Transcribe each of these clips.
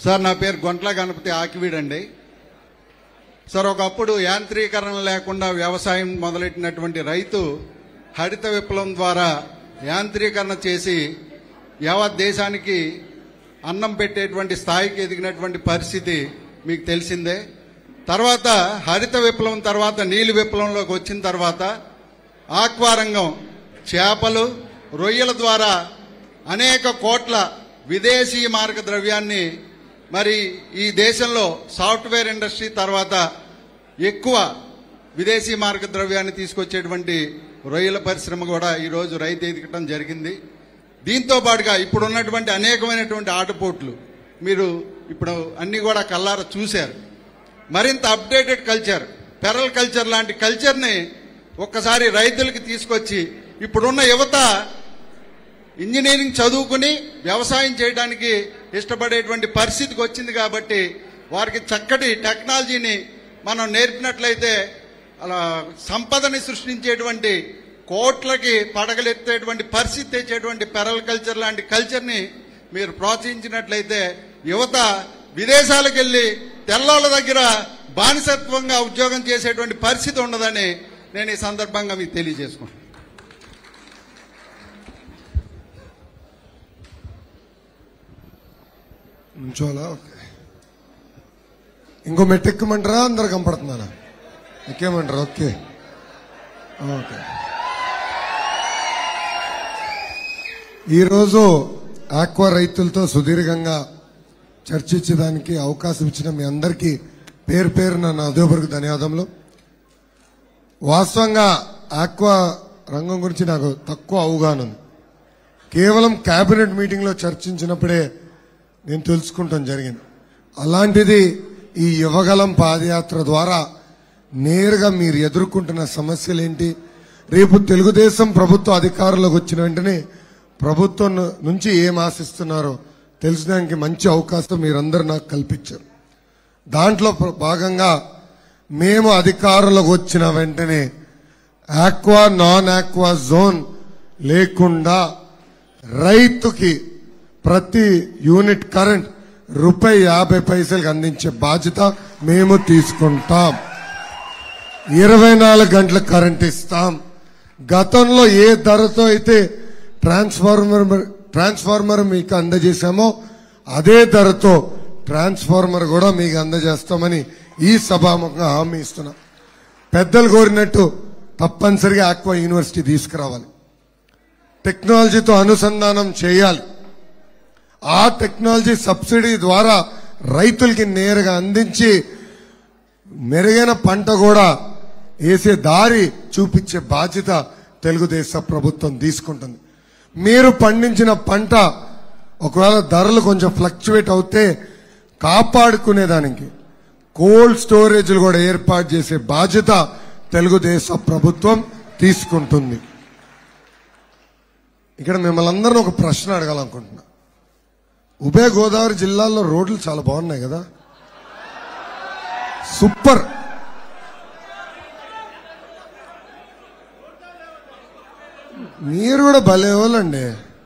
Sir నా పేరు గొంట్ల Ganapati ఆకివీడండి. Sir ఒకప్పుడు యాంత్రీకరణ లేకుండా వ్యవసాయం మొదలెట్టినటువంటి రైతు హరిత విప్లవం ద్వారా యాంత్రీకరణ చేసి యావత్ దేశానికి అన్నం పెట్టేటువంటి స్థాయికి ఎదిగినటువంటి పరిస్థితి మీకు తెలిసిందే. తర్వాత హరిత విప్లవం తర్వాత నీలి విప్లవంలోకి వచ్చిన తర్వాత ఆక్వా రంగం చేపలు రొయ్యల ద్వారా అనేక కోట్ల విదేశీ మారక ద్రవ్యాన్ని మరి ఈ దేశంలో సాఫ్ట్వేర్ ఇండస్ట్రీ తర్వాత ఎక్కువ విదేశీ మారక ద్రవ్యాన్ని తీసుకొచ్చేటువంటి రొయ్యల పరిశ్రమ కూడా ఈరోజు రైతు ఎదగటం జరిగింది. దీంతో పాటుగా ఇప్పుడున్నటువంటి అనేకమైనటువంటి ఆటపోట్లు మీరు ఇప్పుడు అన్ని కూడా కల్లారా చూశారు. మరింత అప్డేటెడ్ కల్చర్ పెరల్ కల్చర్ లాంటి కల్చర్ని ఒక్కసారి రైతులకి తీసుకొచ్చి ఇప్పుడున్న యువత ఇంజనీరింగ్ చదువుకుని వ్యవసాయం చేయడానికి ఇష్టపడేటువంటి పరిస్థితికి వచ్చింది. కాబట్టి వారికి చక్కటి టెక్నాలజీని మనం నేర్పినట్లయితే అలా సంపదని సృష్టించేటువంటి కోట్లకి పడగలెత్తేటువంటి పరిస్థితి తెచ్చేటువంటి పెరల్ కల్చర్ లాంటి కల్చర్ని మీరు ప్రోత్సహించినట్లయితే యువత విదేశాలకు వెళ్లి తెల్లోళ్ళ దగ్గర బానిసత్వంగా ఉద్యోగం చేసేటువంటి పరిస్థితి ఉండదని నేను ఈ సందర్భంగా మీకు తెలియజేసుకుంటాను. ఇంకో మెట్టు ఎక్కమంటారా? అందరు కనపడుతున్నారా? ఎక్కేమంటారా? Okay okay. ఈరోజు ఆక్వా రైతులతో సుదీర్ఘంగా చర్చించడానికి అవకాశం ఇచ్చిన మీ అందరికీ పేరు పేరున నా హృదయపూర్వక ధన్యవాదములు. వాస్తవంగా ఆక్వా రంగం గురించి నాకు తక్కువ అవగాహన ఉంది. కేవలం కేబినెట్ మీటింగ్లో చర్చించినప్పుడే నేను తెలుసుకుంటాం జరిగింది. అలాంటిది ఈ యువగలం పాదయాత్ర ద్వారా నేరుగా మీరు ఎదుర్కొంటున్న సమస్యలేంటి, రేపు తెలుగుదేశం ప్రభుత్వం అధికారంలోకి వచ్చిన వెంటనే ప్రభుత్వం నుంచి ఏం ఆశిస్తున్నారో తెలుసుకోవడానికి మంచి అవకాశం మీరందరూ నాకు కల్పించారు. దాంట్లో భాగంగా మేము అధికారంలోకి వచ్చిన వెంటనే ఆక్వా నాన్ ఆక్వా జోన్ లేకుండా రైతుకి ప్రతి యూనిట్ కరెంట్ ₹50 అందించే బాధ్యత మేము తీసుకుంటాం. 24 గంటల కరెంట్ ఇస్తాం. గతంలో ఏ ధరతో అయితే ట్రాన్స్ఫార్మర్ మీకు అందజేశామో అదే ధరతో ట్రాన్స్ఫార్మర్ కూడా మీకు అందజేస్తామని ఈ సభాముఖంగా హామీ ఇస్తున్నాం. పెద్దలు కోరినట్టు తప్పనిసరిగా ఆక్వా యూనివర్సిటీ తీసుకురావాలి, టెక్నాలజీతో అనుసంధానం చేయాలి. ఆ టెక్నాలజీ సబ్సిడీ ద్వారా రైతులకి నేరుగా అందించి మెరుగైన పంట కూడా వేసే దారి చూపించే బాధ్యత తెలుగుదేశం ప్రభుత్వం తీసుకుంటుంది. మీరు పండించిన పంట ఒకవేళ ధరలు కొంచెం ఫ్లక్చువేట్ అవుతే కాపాడుకునేదానికి కోల్డ్ స్టోరేజ్లు కూడా ఏర్పాటు చేసే బాధ్యత తెలుగుదేశం ప్రభుత్వం తీసుకుంటుంది. ఇక్కడ మిమ్మల్ని అందరినీ ఒక ప్రశ్న అడగాలనుకుంటున్నా. ఉభయ గోదావరి జిల్లాల్లో రోడ్లు చాలా బాగున్నాయి కదా, సూపర్. మీరు కూడా భలే వాళ్ళండి.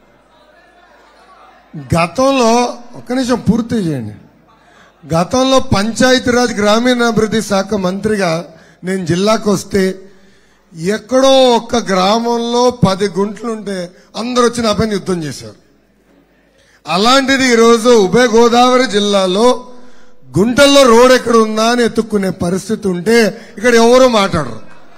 గతంలో ఒక్క నిమిషం పూర్తి చేయండి. గతంలో పంచాయతీరాజ్ గ్రామీణాభివృద్ధి శాఖ మంత్రిగా నేను జిల్లాకు వస్తే ఎక్కడో ఒక్క గ్రామంలో 10 గుంటలుంటే అందరూ వచ్చి నా పైన యుద్ధం చేశారు. అలాంటిది ఈరోజు ఉభయ గోదావరి జిల్లాలో గుంటల్లో రోడ్ ఎక్కడ ఉందా అని ఎత్తుక్కునే పరిస్థితి ఉంటే ఇక్కడ ఎవరూ మాట్లాడరు.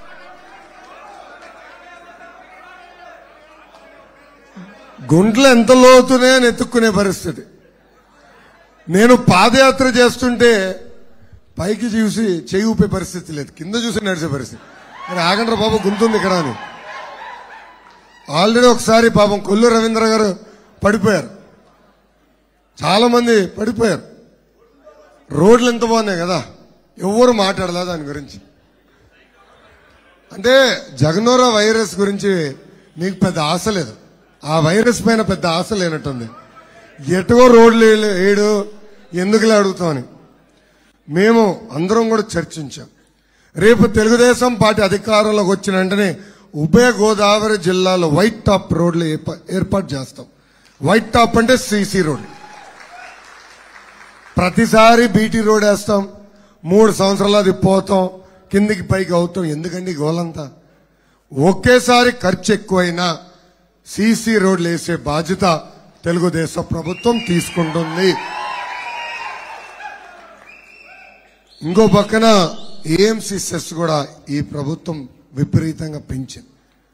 గుంటలు ఎంత లోతున్నాయి అని ఎత్తుక్కునే పరిస్థితి. నేను పాదయాత్ర చేస్తుంటే పైకి చూసి చేయి ఊపే పరిస్థితి లేదు, కింద చూసి నడిచే పరిస్థితి. అని ఆగండ్ర బాబు గుంతుంది ఇక్కడ అని. ఆల్రెడీ ఒకసారి పాపం కొల్లు రవీంద్ర గారు పడిపోయారు, చాలా మంది పడిపోయారు. రోడ్లు ఎంత బాగున్నాయి కదా, ఎవరు మాట్లాడలా దాని గురించి. అంటే జగనోరా వైరస్ గురించి మీకు పెద్ద ఆశ లేదు, ఆ వైరస్ పైన పెద్ద ఆశ లేనట్టుంది. ఎటువో రోడ్లు ఏడు ఎందుకులే అడుగుతామని మేము అందరం కూడా చర్చించాం. రేపు తెలుగుదేశం పార్టీ అధికారంలోకి వచ్చిన వెంటనే ఉభయ గోదావరి జిల్లాలో వైట్ టాప్ రోడ్లు ఏర్పాటు చేస్తాం. వైట్ టాప్ అంటే సీసీ రోడ్. ప్రతిసారి బీటీ రోడ్ వేస్తాం, 3 సంవత్సరాలు అది పోతాం, కిందికి పైకి అవుతాం. ఎందుకండి గోలంతా? ఒకేసారి ఖర్చు ఎక్కువైనా సీసీ రోడ్లు వేసే బాధ్యత తెలుగుదేశం ప్రభుత్వం తీసుకుంటుంది. ఇంకో పక్కన ఏఎంసీ సెస్ కూడా ఈ ప్రభుత్వం విపరీతంగా పెంచింది.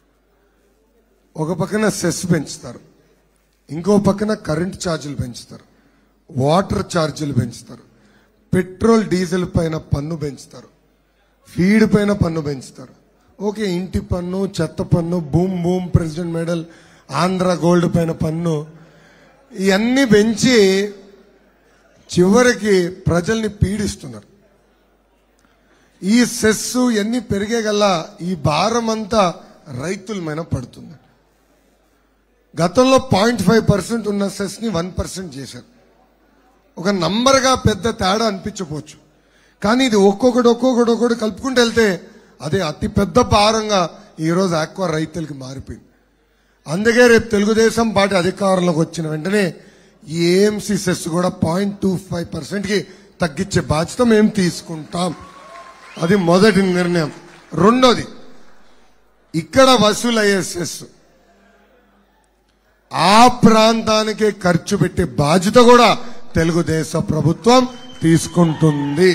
ఒక పక్కన సెస్ పెంచుతారు, ఇంకో పక్కన కరెంట్ ఛార్జీలు పెంచుతారు, వాటర్ ఛార్జీలు పెంచుతారు, పెట్రోల్ డీజిల్ పైన పన్ను పెంచుతారు, ఫీడ్ పైన పన్ను పెంచుతారు. ఓకే, ఇంటి పన్ను, చెత్త పన్ను, బూమ్ ప్రెసిడెంట్ మెడల్, ఆంధ్ర గోల్డ్ పైన పన్ను, ఇవన్నీ పెంచి చివరికి ప్రజల్ని పీడిస్తున్నారు. ఈ సెస్ ఇవన్నీ పెరిగే గల్లా ఈ భారం అంతా రైతుల మీద పడుతుంది. గతంలో 0.5% ఉన్న సెస్ ని 1% చేశారు. ఒక నంబర్గా పెద్ద తేడా అనిపించవచ్చు, కానీ ఇది ఒక్కొక్కటి కలుపుకుంటూ వెళ్తే అదే అతి పెద్ద భారంగా ఈరోజు ఆక్వా రైతులకి మారిపోయింది. అందుకే రేపు తెలుగుదేశం పార్టీ అధికారంలోకి వచ్చిన వెంటనే ఈ ఏఎంసీ సెస్ కూడా 0.25%కి తగ్గించే బాధ్యత మేము తీసుకుంటాం. అది మొదటి నిర్ణయం. రెండోది, ఇక్కడ వసూలయ్యే సెస్ ఆ ప్రాంతానికే ఖర్చు పెట్టే బాధ్యత కూడా తెలుగుదేశం ప్రభుత్వం తీసుకుంటుంది.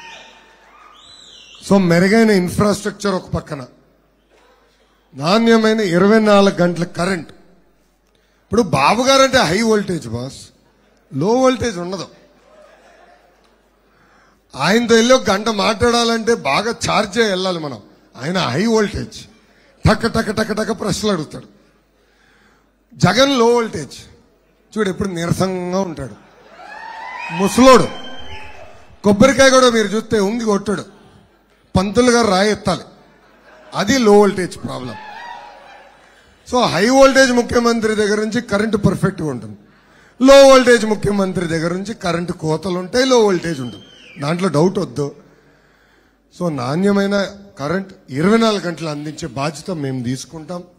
సో మెరుగైన ఇన్ఫ్రాస్ట్రక్చర్ ఒక పక్కన, నాణ్యమైన 24 గంటల కరెంట్. ఇప్పుడు బాబు గారు అంటే high voltage boss, low voltage ఉండదు. ఆయనతో వెళ్ళి ఒక గంట మాట్లాడాలంటే బాగా ఛార్జ్ వెళ్ళాలి మనం. ఆయన హై వోల్టేజ్, టక ప్రశ్నలు అడుగుతాడు. జగన్ లో వోల్టేజ్, చూడు ఎప్పుడు నీరసంగా ఉంటాడు, ముసలోడు. కొబ్బరికాయ కూడా మీరు చూస్తే ఉంగి కొట్టాడు, పంతులు గారు రాయి ఎత్తాలి. అది low voltage problem. So high voltage ముఖ్యమంత్రి దగ్గర నుంచి కరెంటు పర్ఫెక్ట్గా ఉంటుంది, లో వోల్టేజ్ ముఖ్యమంత్రి దగ్గర నుంచి కరెంటు కోతలు ఉంటాయి, లో వోల్టేజ్ ఉంటుంది, దాంట్లో డౌట్ వద్దు. సో నాణ్యమైన కరెంట్ 24 గంటలు అందించే బాధ్యత మేము తీసుకుంటాం.